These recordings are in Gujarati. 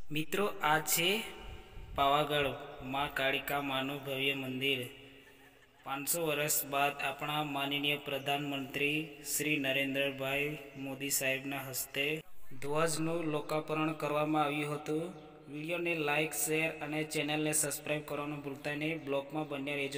મિત્રો આ છે પાવાગઢ માં કાળિકા માનું ભવ્ય મંદિર। 500 વર્ષ બાદ આપણા માનનીય પ્રધાનમંત્રી શ્રી નરેન્દ્રભાઈ મોદી સાહેબના હસ્તે ધ્વજનું લોકાર્પણ કરવામાં આવ્યું હતું। વિડીયોને લાઇક, શેર અને ચેનલને સબસ્ક્રાઇબ કરવાનું ભૂલતા નહીં। બ્લોગમાં બન્યા રહેજો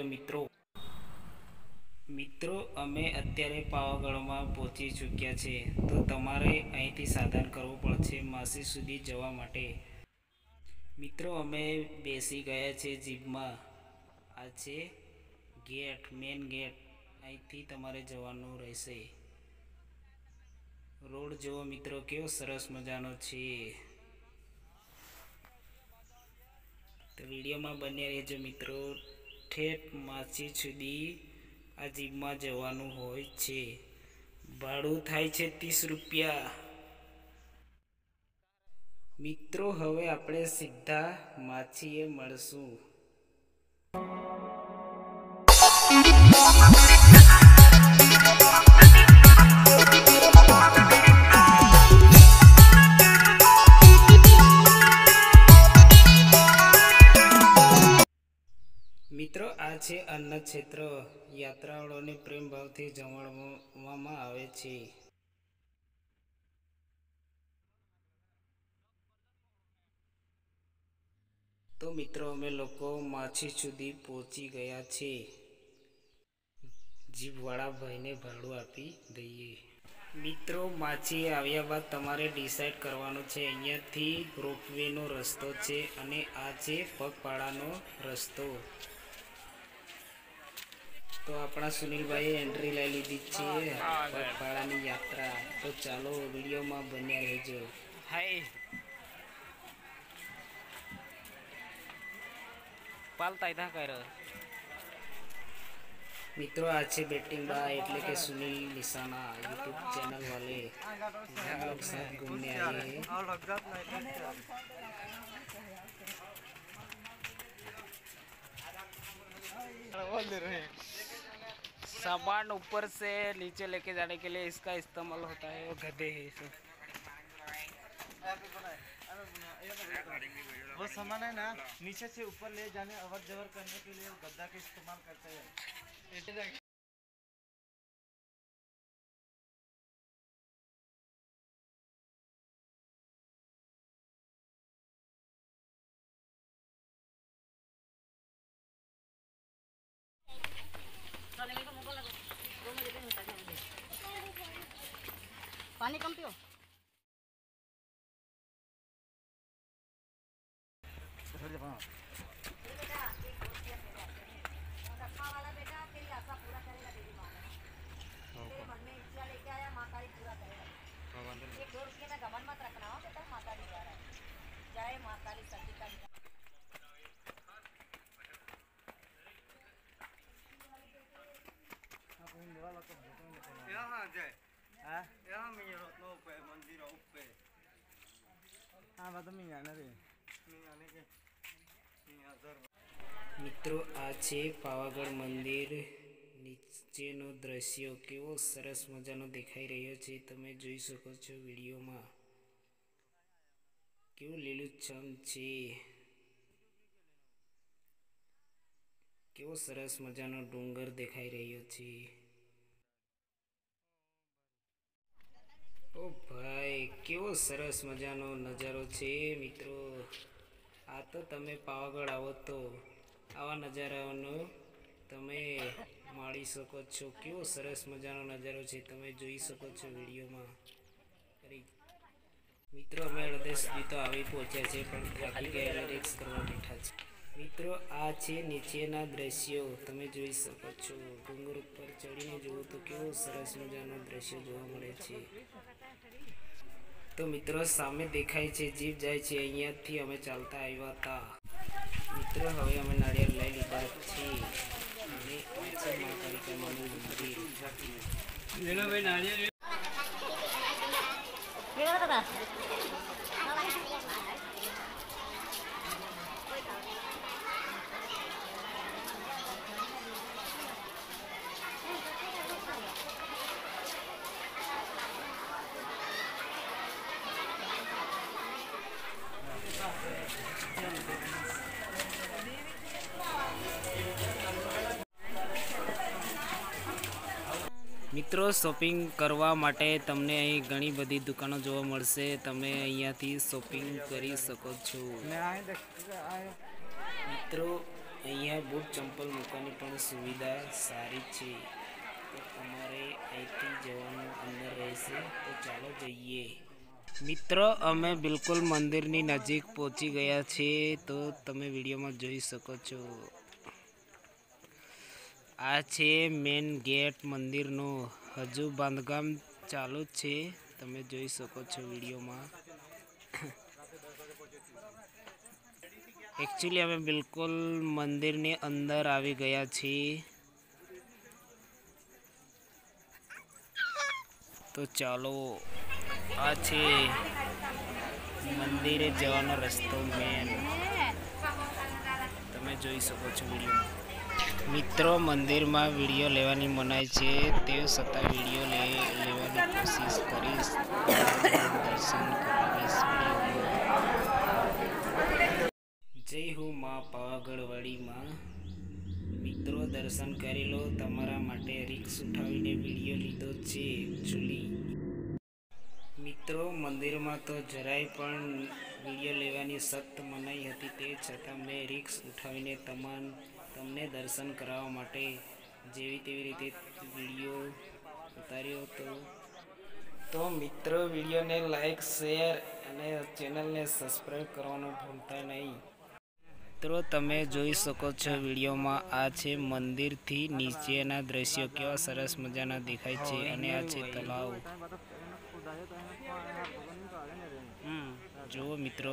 મિત્રો અમે અત્યારે પાવાગઢમાં પહોંચી ચૂક્યા છે, તો તમારે અહીંથી સાધન કરવું પડશે માસી સુધી જવા માટે। મિત્રો અમે બેસી ગયા છે જીપમાં। આ છે ગેટ, મેન ગેટ, અહીંથી તમારે જવાનું રહેશે। રોડ જુઓ મિત્રો, કેવો સરસ મજાનો છે। તો વિડીયોમાં બન્યા રહેજો મિત્રો। ઠેઠ માસી સુધી આ જીપમાં જવાનું હોય છે। ભાડું થાય છે 30 રૂપિયા। મિત્રો હવે આપણે સીધા માછીએ મળશું। મિત્રો આ છે અન્ન ક્ષેત્ર, યાત્રાળુઓને પ્રેમ ભાવથી જમાડવામાં આવે છે। તો મિત્રો અમે લોકો માછી સુધી પહોંચી ગયા છે। જીપવાળા ભાઈને ભાડું આપી દઈએ। મિત્રો માછી આવ્યા બાદ તમારે ડિસાઈડ કરવાનું છે। અહીંયાથી રોપવેનો રસ્તો છે અને આ છે પગપાળાનો રસ્તો। તો આપણા સુનિલભાઈએ એન્ટ્રી લઈ લીધી છે પગપાળાની યાત્રા। તો ચાલો વિડીયોમાં બન્યા રહેજો। મિત્રો આ છે બેટિंग बा એટલે કે સુनील निशाना यूट्यूब चैनल वाले। हम लोग साथ घूमने आए हैं। सामान ऊपर से नीचे लेके जाने के लिए इसका इस्तेमाल होता है। वो गधे हैं सब। वो सामान है ना, नीचे से ऊपर ले जाने अवर जवर करने के लिए गद्दा का इस्तेमाल करते हैं। पानी कम पियो। यहाँ जाए, हाँ यहाँ में ये रत्नों पे मंदिरों पे, हाँ बात में आने रे, में आने के, यहाँ दर। મિત્રો આ છે પાવાગઢ મંદિર નીચેનો દ્રશ્ય કેવો સરસ મજાનો દેખાઈ રહ્યો છે। તમે જોઈ શકો છો વિડીયોમાં કેવું લીલુંછમ છે। કેવો સરસ મજાનો ડુંગર દેખાઈ રહ્યો છે। ઓ ભાઈ કેવો સરસ મજાનો નજારો છે મિત્રો। આ તો તમે પાવાગઢ આવો તો આવા નજારાઓનો તમે માણી શકો છો। કેવો સરસ મજાનો નજારો છે, તમે જોઈ શકો છો વિડીયોમાં। મિત્રો અમે અડધે સુધી તો આવી પહોંચ્યા છે, પણ થાકી ગયા રિલેક્સ કરવા બેઠા છે। મિત્રો આ છે નીચેના દ્રશ્યો, તમે જોઈ શકો છો। ડુંગર ઉપર ચડીને જુઓ તો કેવો સરસ મજાનો દ્રશ્ય જોવા મળે છે। તો મિત્રો સામે દેખાય છે જીપ જાય છે, અહીંયાથી અમે ચાલતા આવ્યા હતા। મિત્રો હવે અમે નાળિયેર લઈ લીધા છે અને આ છે મા કાળિકા માનું મંદિર। મિત્રો શોપિંગ કરવા માટે તમને અહીં ઘણી બધી દુકાનો જોવા મળશે. તમે અહીંયાથી શોપિંગ કરી શકો છો. મિત્રો અહીંયા બૂટ ચંપલ મૂકવાની પણ સુવિધા સારી છે. તો તમારે અહીંથી જવાનું અંદર રહેશે. તો ચાલો જઈએ. મિત્રો અમે બિલકુલ મંદિરની નજીક પહોંચી ગયા છીએ. તો તમે વિડીયોમાં જોઈ શકો છો. આ છે મેન ગેટ મંદિરનો. હજુ બાંધકામ ચાલુ જ છે. તમે જોઈ શકો છો વિડીયોમાં. એકચ્યુઅલી અમે બિલકુલ મંદિરની અંદર આવી ગયા છીએ. તો ચાલો, આ છે મંદિરે જવાનો રસ્તો મેન. તમે જોઈ શકો છો વિડીયોમાં. મિત્રો મંદિરમાં વિડીયો લેવાની મનાઈ છે. તે છતાં વિડીયો લેવાની કોશિશ કરીશ. દર્શન કરાવીશ વિડીયોમાં. જય હો માં પાવાગઢવાડીમાં. મિત્રો દર્શન કરી લો. તમારા માટે રિક્સ ઉઠાવીને વિડીયો લીધો છે એકચ્યુઅલી. મિત્રો મંદિરમાં તો જરાય પણ વિડીયો લેવાની સખ્ત મનાઈ હતી. તે છતાં મેં રિક્સ ઉઠાવીને તમને દર્શન કરાવવા માટે જેવી તેવી રીતે વિડીયો ઉતાર્યો હતો. તો મિત્રો વિડીયોને લાઈક, શેર અને ચેનલને સબસ્ક્રાઈબ કરવાનું ભૂલતા નહીં. મિત્રો તમે જોઈ શકો છો વિડીયોમાં. આ છે મંદિરથી નીચેના દ્રશ્યો. કેવા સરસ મજાના દેખાય છે. અને આ છે તળાવ. જુઓ મિત્રો.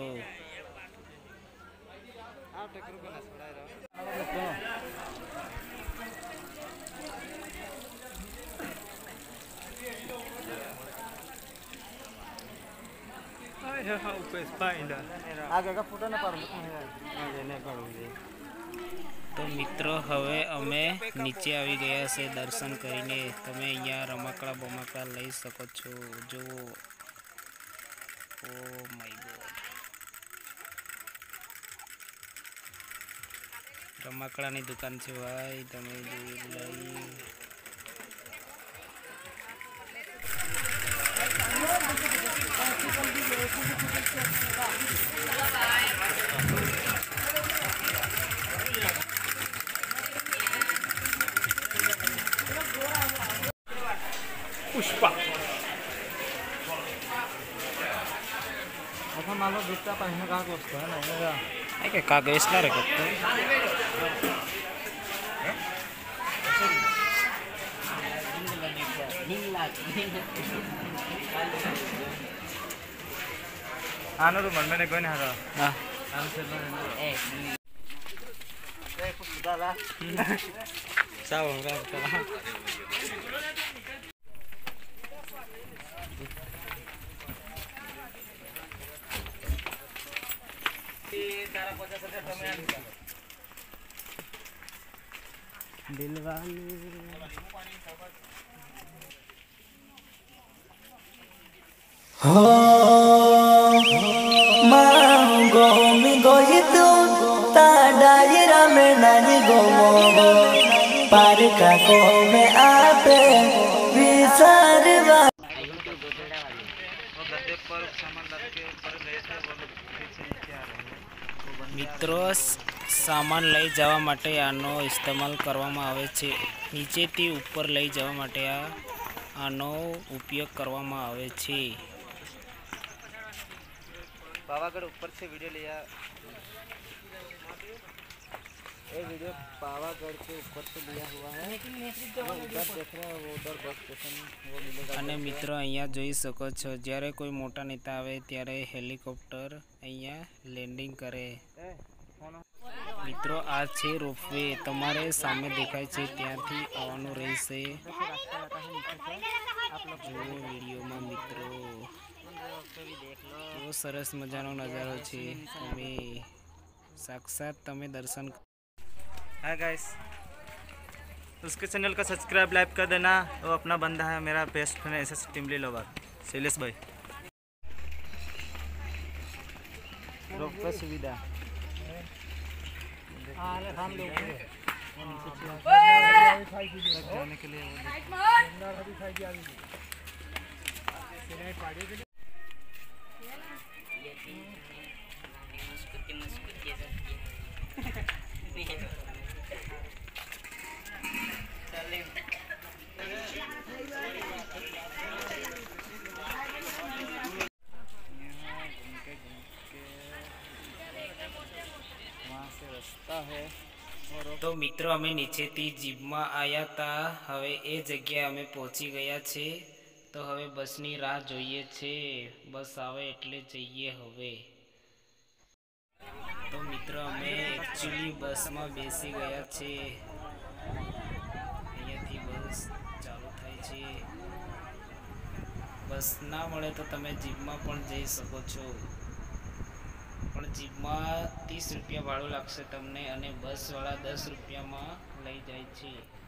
તો મિત્રો હવે અમે નીચે આવી ગયા છે દર્શન કરીને. તમે અહીંયા રમકડા બમકડા લઈ શકો છો. જુઓ. Oh my God. રમકડાની દુકાન છે ભાઈ. તમે જોઈ લઈ. पुष्पा आता मला दुसऱ्या पाहिजे का गोष्ट आहे ना काय का गैसला रे फक्त. आनो तो मन में कोई नहीं आता. हां sao ra Mango mi gohitu ta daira me nani gomo par ka ko me ape visarva. મિત્રો સામાન લઈ જવા માટે આનો ઇસ્તેમાલ કરવામાં આવે છે. નીચેથી ઉપર લઈ જવા માટે આનો ઉપયોગ કરવામાં આવે છે. पावागढ़ ऊपर से वीडियो लिया. ये वीडियो पावागढ़ के ऊपर से लिया हुआ है. वो उधर देख रहे हैं, वो उधर बस स्टेशन वो मिलेगा. અને મિત્રો અહીંયા જોઈ શકો છો જ્યારે કોઈ મોટા નેતા આવે ત્યારે હેલિકોપ્ટર અહીંયા લેન્ડિંગ કરે. મિત્રો આ છે રોપવે. તમારે સામે દેખાય છે ત્યાંથી આવવાનું રહેશે. જુઓ વિડીયોમાં મિત્રો. કેવો સરસ મજાનો નજારો છે. તમે સાક્ષાત તમે દર્શન. हाय गाइस, उसके चैनल का सब्सक्राइब लाइक कर देना. वो अपना बंदा है मेरा बेस्ट फ्रेंड एसएस टिमली लोवर शैलेश भाई. रोपवे सुविधा जाने के लिए वहाँ से रास्ता है। તો મિત્રો અમે નીચેથી જીપમાં આવ્યા હતા, હવે એ જગ્યાએ અમે પહોંચી ગયા છે। તો હવે બસની રાહ જોઈએ છે, બસ આવે એટલે જઈએ હવે। તો મિત્રો અમે એકચ્યુઅલી બસમાં બેસી ગયા છે, અહીંયાથી બસ ચાલુ થાય છે। બસ ના મળે તો તમે જીપમાં પણ જઈ શકો છો, પણ જીપમાં 30 રૂપિયા ભાડું લાગશે તમને, અને બસવાળા 10 રૂપિયામાં લઈ જાય છે।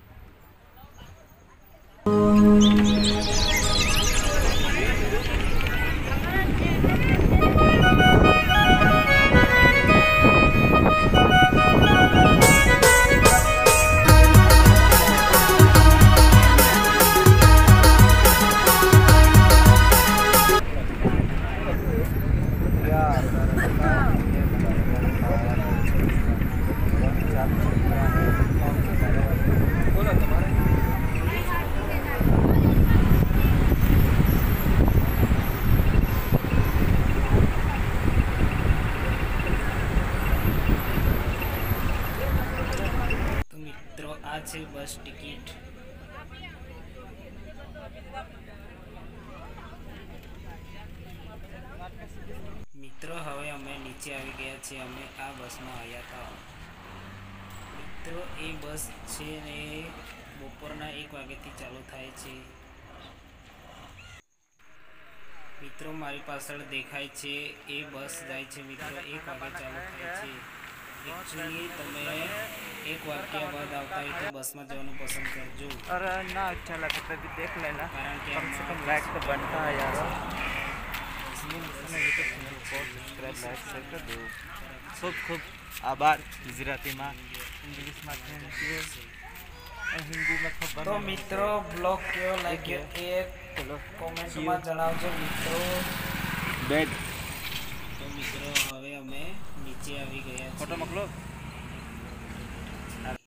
આ છે બસ ટિકિટ। મિત્રો હવે અમે નીચે આવી ગયા છીએ, અમે આ બસમાં આવ્યા હતા। મિત્રો એ બસ છે ને બપોરના 1 વાગ્યાથી ચાલુ થાય છે। મિત્રો મારી પાછળ દેખાય છે એ બસ જાય છે મિત્રો, 1 વાગે ચાલુ થાય છે। एक्चुअली તમે 1 वाक्य बाद આવતા હોય तो बस में जाना पसंद करजो। अरे ना अच्छा लगा तो भी देख लेना, कारण कि कम से कम लाइक तो बनता है यार। सब्सक्राइब लाइक शेयर कर दो। खूब खूब आभार। गुजराती में इंग्लिश में थैंक यू, हिंदी में खूब। तो मित्रों ब्लॉग क्यों लाग्यो એ કોમેન્ટ માં જણાવજો મિત્રો। બેડ તો મિત્રો હવે અમે નીચે આવી ગયા છીએ। फोटो मोकलो।